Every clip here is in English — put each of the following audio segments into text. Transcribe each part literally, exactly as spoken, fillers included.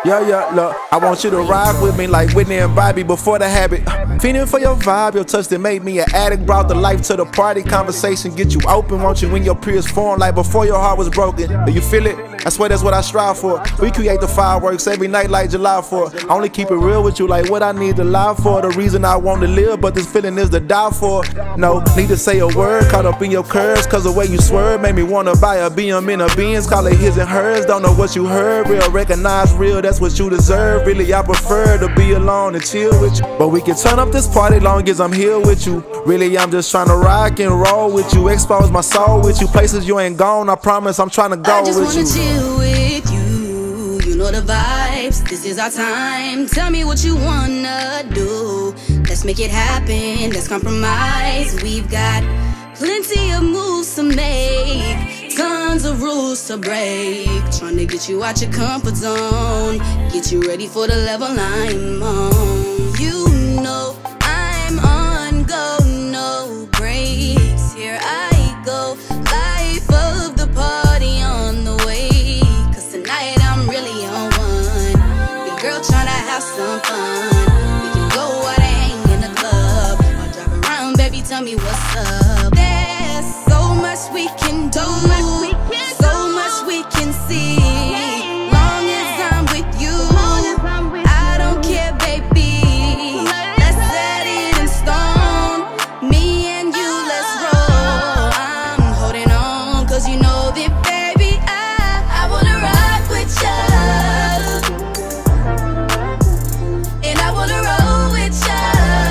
Yeah, yeah, look, I want you to ride with me like Whitney and Bobby before the habit. Feeling for your vibe, your touch that made me an addict. Brought the life to the party, conversation get you open. Want you in your peers form like before your heart was broken. Do you feel it? I swear that's what I strive for. We create the fireworks every night like July fourth. I only keep it real with you like what I need to lie for. The reason I want to live, but this feeling is to die for. No, need to say a word, caught up in your curves. Cause the way you swerve made me wanna buy a B M in a Benz. Call it his and hers, don't know what you heard. Real, recognize real, that's what you deserve. Really, I prefer to be alone and chill with you. But we can turn up this party long as I'm here with you. Really, I'm just trying to rock and roll with you. Expose my soul with you. Places you ain't gone, I promise I'm trying to go with you. I just wanna chill with you. You know the vibes, this is our time. Tell me what you wanna do. Let's make it happen, let's compromise. We've got plenty of moves to make, tons of rules to break. Trying to get you out your comfort zone, get you ready for the level I'm on. You know I'm on go, no breaks. Here I go, life of the party on the way. Cause tonight I'm really on one. Your girl trying to have some fun. We can go out and hang in the club, or drive around, baby, tell me what's up. There's so much we can do, so much we can see. Long as I'm with you, I don't care, baby. Let's set it in stone. Me and you, let's roll. I'm holding on, cause you know that, baby, I, I wanna rock with ya, and I wanna roll with ya.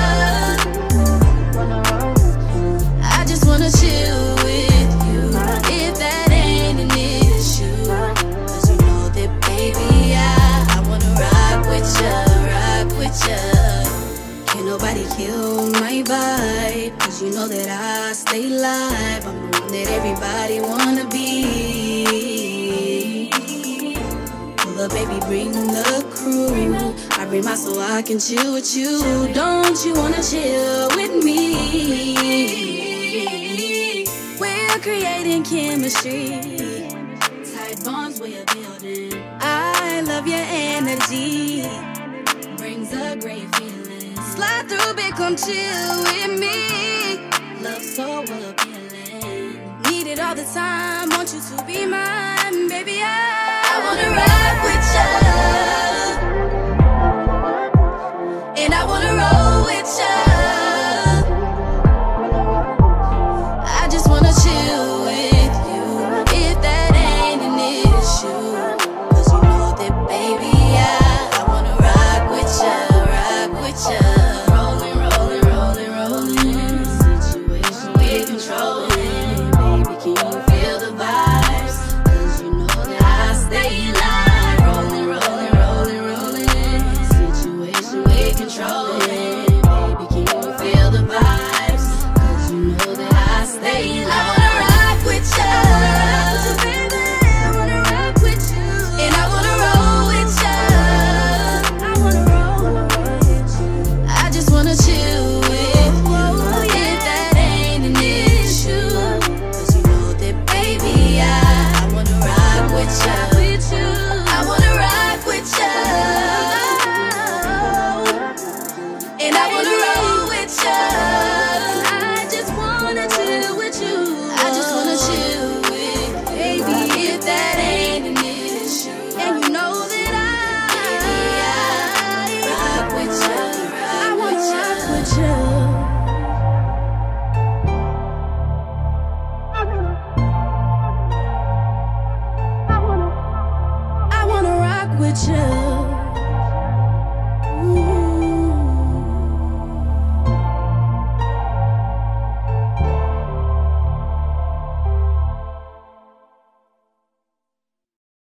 I just wanna chill with you, if that ain't an issue. Cause you know that, baby, I, I wanna rock with ya, rock with ya. Can't nobody kill my vibe, cause you know that I stay live. I'm the one that everybody wanna be. Pull up, baby, bring the crew. I bring my soul, I can chill with you. Don't you wanna chill with me? We're creating chemistry, tight bonds we're building. I love your energy, brings a great feeling. Slide through, big, come chill with me. Love so appealing, need it all the time. Want you to be mine, baby. I, I wanna rock with ya, and I wanna roll with ya. I just wanna chill with you, if that ain't an issue. Cause you know that, baby, I, I wanna rock with ya, rock with ya. Rolling, rolling, rolling, rolling. Situation we controlling. Baby, can you feel the vibes? Cause you know that I stay alive. Rolling, rolling, rolling, rolling. Situation we controlling. Baby, can you feel the vibes? Cause you know that I stay alive. I wanna rock with ya, baby, I wanna rock with you, and I wanna roll with ya. I wanna roll with you. I just wanna chill with you, if that ain't an issue. Cause you know that, baby, I, I wanna rock with ya, I wanna rock with ya, and I wanna roll with ya. I just wanna chill with you, I just wanna chill with you, baby, if that ain't an issue. And you know that I, baby, I rock with ya, I wanna rock with ya.